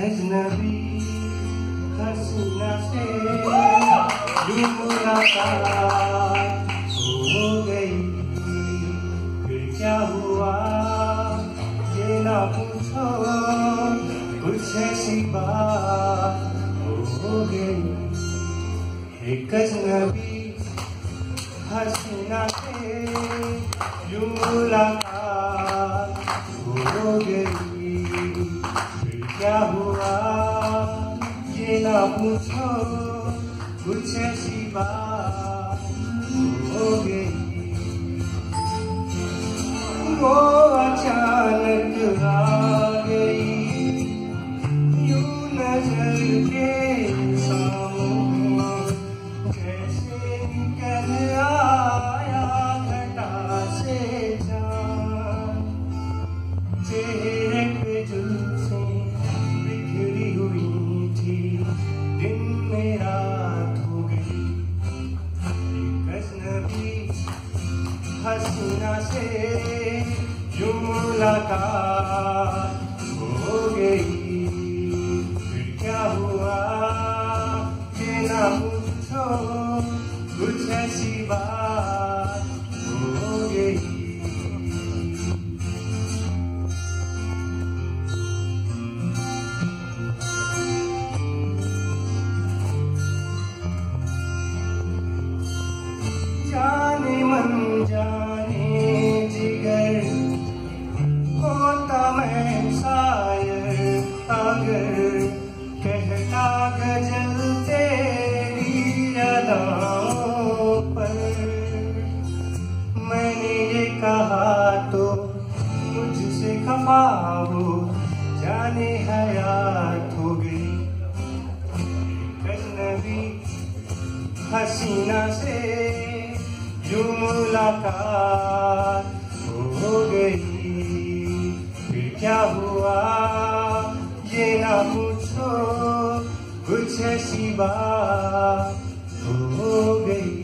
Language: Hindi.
अजनबी हसीना से यूं मुलाकात हो गई, फिर क्या हुआ ये ना पूछो, कुछ ऐसी बात हो गई। एक अजनबी हसीना से यूं मुलाकात हो गई, फिर क्या हुआ ये ना पूछो, कुछ ऐसी बात हो गई। वो अचानक आ गई यूं नजर के सामने, जैसे निकल आया घटा से जान। चेहरे पे जुल्फे बिखरी हुई थी, दिन में रात हो गई। एक अजनबी हसीना से यूं मुलाकात हो गई, फिर क्या हुआ ये ना पूछो, कुछ ऐसी बात हो गई। जाने मन जाने जिगर होता मैं शायर, अगर कहता गजल तेरी अदाओं पर। मैंने ये कहा तो मुझसे खफा हो, जाने हयात हो गई। अजनबी हसीना से यूं मुलाकात हो गई, फिर क्या हुआ ये ना पूछो, कुछ ऐसी बात हो गई।